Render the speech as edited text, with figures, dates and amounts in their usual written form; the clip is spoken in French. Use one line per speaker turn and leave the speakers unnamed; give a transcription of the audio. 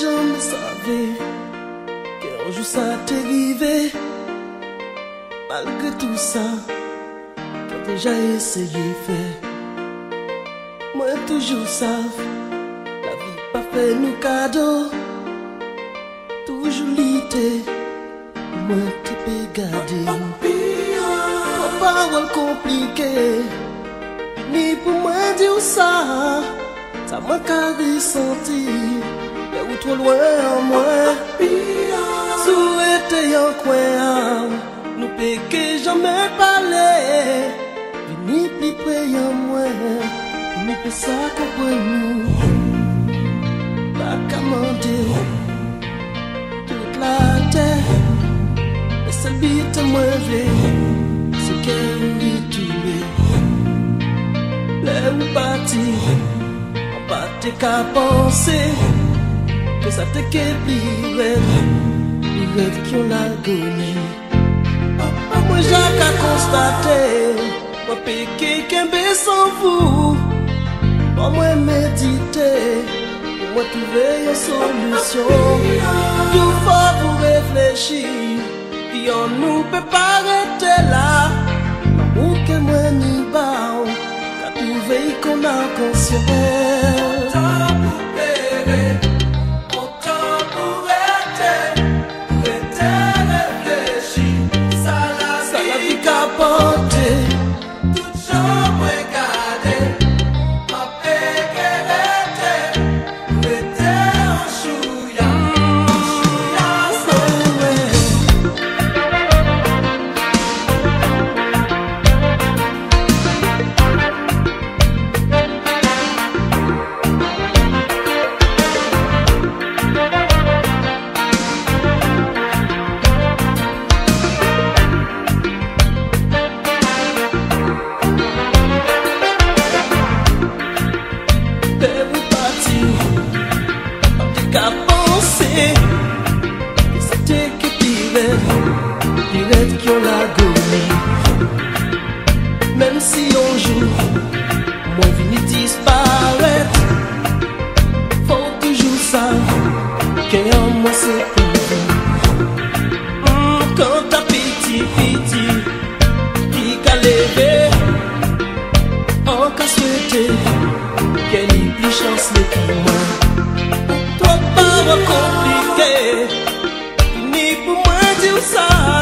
jamais savais qu'un jour ça t'arrivait. Malgré tout ça, t'as déjà essayé faire. Moi toujours savent, la vie pas fait nous cadeaux. Toujours l'idée, moi t'es pas gardé. Pas parole compliquée, ni pour moi dire ça. Ça m'a carré senti, mais où trop loin en moi. Souhaiter un coin, nous péquer jamais parler. Vini plus près en moi, nous peut ça comprendre nous. Pas commander toute la terre, mais celle bite moi c'est qu'elle lui tuer. Les ou partir. Pas t'es qu'à penser que ça t'est qu'est plus rêve qui ont l'agonie. Moi j'ai qu'à constater, moi péqué qu'un baisse sans vous. Moi méditer, moi trouver une solution. Tout fort pour réfléchir, et on nous peut pas arrêter là. Ou que moi n'y bao, qu'à trouver qu'on a conscience. Qu'à penser que c'était que pirate qui ont l'agonie. Même si un jour moi vini disparaître, faut toujours ça qu'en moi c'est pour vous. Quand t'as pitié qui qu'a levé, on qu'a souhaité qu'elle ait plus chance pour moi. Compliqué, ni pour moi dire ça.